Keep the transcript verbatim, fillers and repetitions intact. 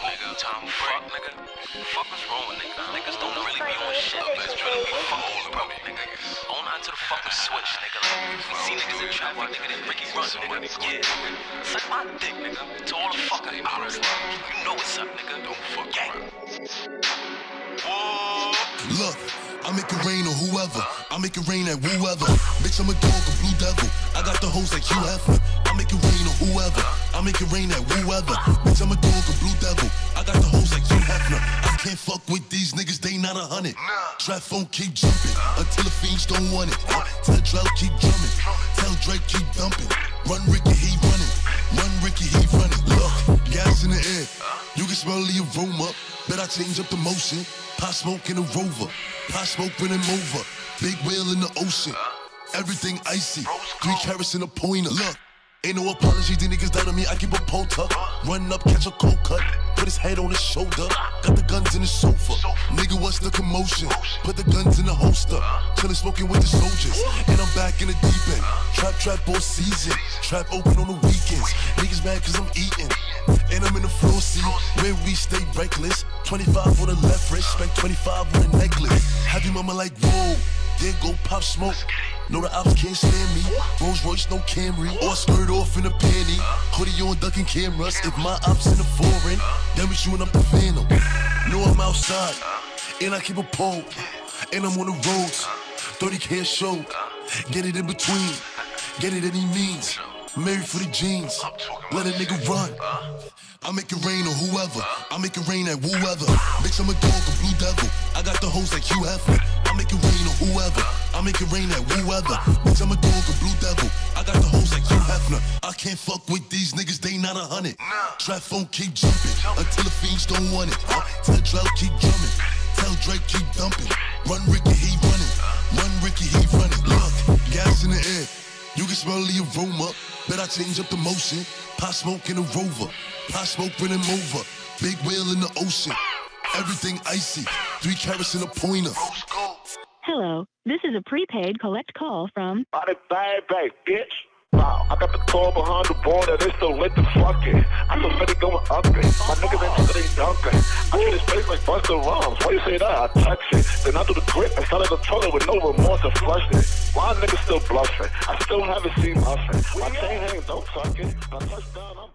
nigga. Time to fuck, nigga. Fuck what's wrong with niggas? Niggas don't really be on shit. Niggas trying to be fucking bro, nigga. On on to the fucking switch, nigga. Like, we see niggas in traffic, nigga. Then Ricky run, nigga. Yeah. Suck my dick, nigga. To all the fucking haters. You know what's up, nigga. Don't fuck around. Whoa. Look, I make it rain on whoever. I make it rain at whoever. Bitch, I'm a dog, a blue devil. I got the hoes like Hugh Hefner. I make it rain on whoever. I make it rain at whoever. Bitch, I'm a dog, a blue devil. I got the hoes like Hugh Hefner. I can't fuck with these niggas, they not a hundred. Trap phone keep jumping until the fiends don't want it. Tell Drell keep drumming. Tell Drake keep dumping. Run Ricky, he running. Run Ricky, he running. Look, gas in the air. You can smell the aroma. Bet I change up the motion. Pot smoke in a Rover. Pot smoke when I'm over. Big whale in the ocean. Everything icy. Three carats in a pointer. Look, ain't no apology. The niggas down on me. I keep a pole tuck. Run up, catch a cold cut. Put his head on his shoulder. Got the guns in the sofa. Nigga, what's the commotion? Put the guns in the holster. Chillin' smoking with the soldiers. And I'm back in the deep end. Trap, trap all season. Trap open on the weekends. Niggas mad cause I'm eating. And I'm in the floor seat, where we stay reckless. twenty-five on the left wrist, spent twenty-five on the necklace. Have your mama like, whoa, there go Pop Smoke. No, the ops can't stand me. Rolls Royce, no Camry. Or skirt off in a panty. Hoodie on ducking cameras. If my ops in the foreign, then we shooting up the Phantom. No, I'm outside, and I keep a pole. And I'm on the roads, thirty K a show. Get it in between, get it any means. Married for the jeans, let a nigga run. I make it rain on whoever. I make it rain at whoever. Bitch, I'm a dog, a blue devil. I got the hoes like Hugh Hefner. I make it rain on whoever. I make it rain at whoever. Bitch, I'm a dog, a blue devil. I got the hoes like Hugh Hefner. I can't fuck with these niggas, they not a hundred. Trap phone keep jumping until the fiends don't want it. Tell Drell keep drumming. Tell Drake keep dumping. Run Ricky, he running. Run Ricky, he running. Look, gas in the air. You can smell the aroma. Bet I change up the motion. Pot smoke in a Rover. Pot smoke when I'm over. Big whale in the ocean. Everything icy. Three carats in a pointer. Hello, this is a prepaid collect call from... Body bag back, bitch. Wow, I got the car behind the border, they still lit the fucking. I feel ready going up it. My niggas ain't talking, they dunking. I treat this place like Buster Rhymes. Why you say that? I touch it. Then I do the grip and started the toilet with no remorse and flush it. Why niggas still bluffing? I still haven't seen nothing. My chain hangs, don't suck it. I touch down, I'm